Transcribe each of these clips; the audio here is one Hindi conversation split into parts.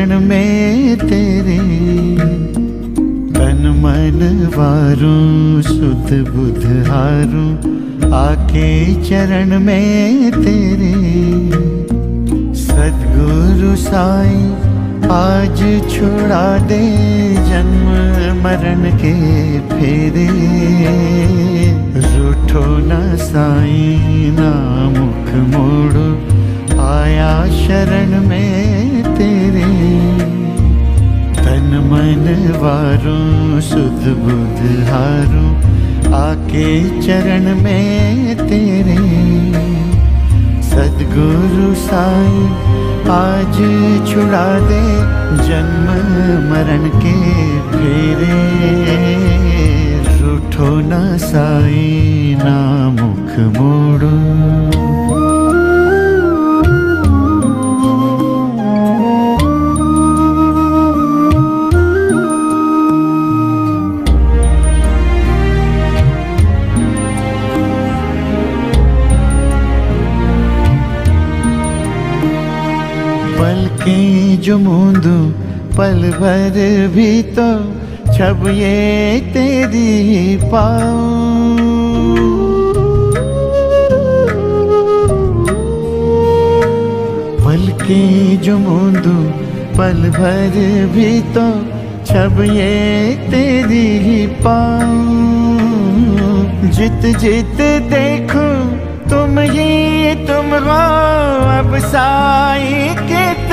चरण में तेरे। तन मन वारूं सुध बुध हारूं आके चरण में तेरे। सद्गुरु साईं आज छुड़ा दे जन्म मरण के फेरे। रूठो न साईं ना मुख मोड़ो आया शरण में तेरे। तन मन वारूं सुध बुध हारूं आके चरण में तेरे। सद्गुरु साईं आज छुड़ा दे जन्म मरण के फेरे। रूठो न साईं ना मुख मोड़ो। पलकें जो मूंदूं पल भर भी तो छब ये तेरी पाऊं। पलकें जो मूंदूं पल भर भी तो छब ये तेरी पाऊं। जित जित देखूं तुम ही तुम हो अब साईं कित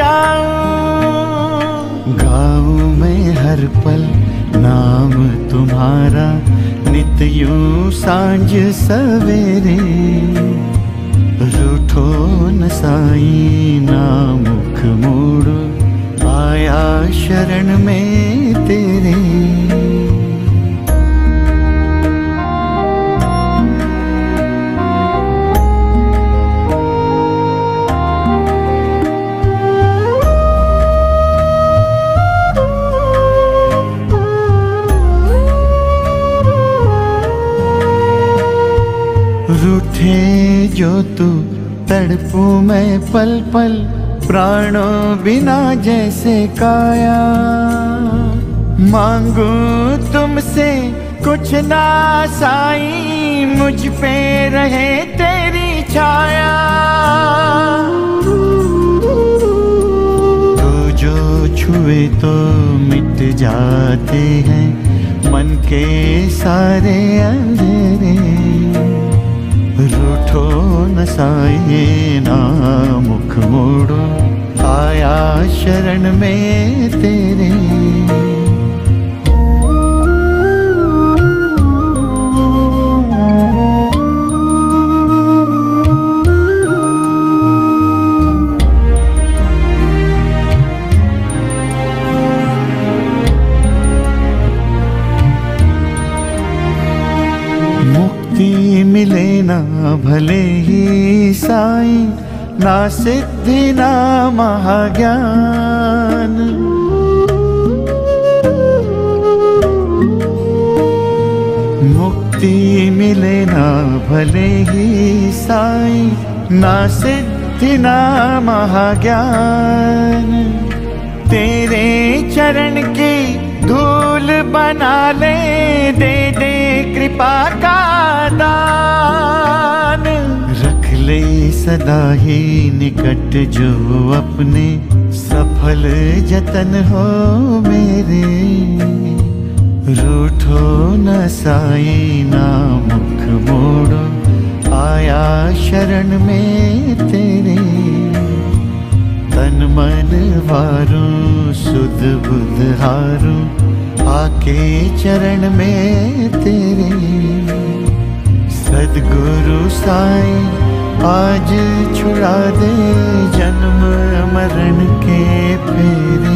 जाऊं। गाऊं मैं हर पल नाम तुम्हारा नित यूं सांझ सवेरे। रूठो न साईं ना मुख मोड़ो आया शरण में तेरे। रूठे जो तू तड़पूं मैं पल पल प्राणों बिना जैसे काया। मांगू तुमसे कुछ ना साईं मुझ पे रहे तेरी छाया। तो जो छुए तो मिट जाते हैं मन के सारे अंधेरे। रूठो न साईं ना मुख मोड़ो आया शरण में तेरे। मुक्ति मिले ना भले ही साईं ना सिद्धि ना महाज्ञान। मुक्ति मिले ना भले ही साईं ना सिद्धि ना महाज्ञान। तेरे चरण की धूल बना ले दे दे कृपा का दान। रख ले सदा ही निकट जो अपने सफल जतन हो मेरे। रूठो न साईं ना मुख मोड़ो आया शरण में तेरे। तन मन वारूं सुध बुध हारूं आके चरण में तेरे। सद्गुरु साईं आज छुड़ा दे जन्म मरण के फेरे।